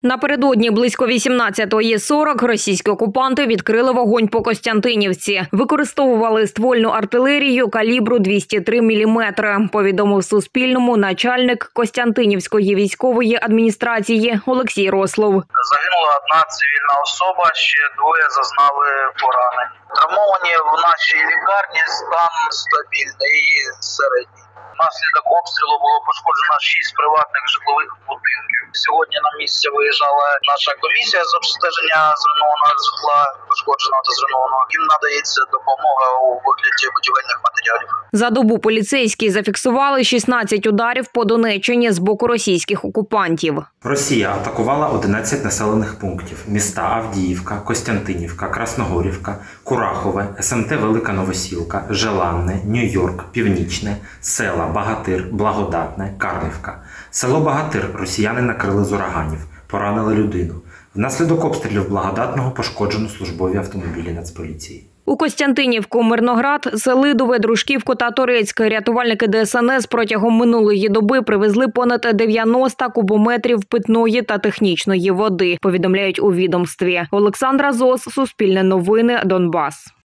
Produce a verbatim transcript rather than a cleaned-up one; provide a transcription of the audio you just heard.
Напередодні близько вісімнадцятої сорок російські окупанти відкрили вогонь по Костянтинівці. Використовували ствольну артилерію калібру двісті три міліметри, повідомив Суспільному начальник Костянтинівської військової адміністрації Олексій Рослов. Загинула одна цивільна особа, ще двоє зазнали поранень. Травмовані в нашій лікарні стан стабільний і середній. Внаслідок обстрілу було пошкоджено шість приватних житлових будинків. Сьогодні на місце виїжджала наша комісія з обстеження зруйнованого житла, пошкодженого та зруйнованого. Їм надається допомога у вигляді будівельних матеріалів. За добу поліцейські зафіксували шістнадцять ударів по Донеччині з боку російських окупантів. Росія атакувала одинадцять населених пунктів – міста Авдіївка, Костянтинівка, Красногорівка, Курахове, СМТ Велика Новосілка, Желанне, Нью-Йорк, Північне, села Багатир, Благодатне, Карлівка. Село Багатир росіяни накрили з ураганів, поранили людину. Внаслідок обстрілів Благодатного пошкоджено службові автомобілі Нацполіції. У Костянтинівку, Мирноград, Селидове, Дружківку та Торецьк рятувальники Де Ес Ен Ес протягом минулої доби привезли понад дев'яносто кубометрів питної та технічної води, повідомляють у відомстві. Олександра Зос, Суспільне новини, Донбас.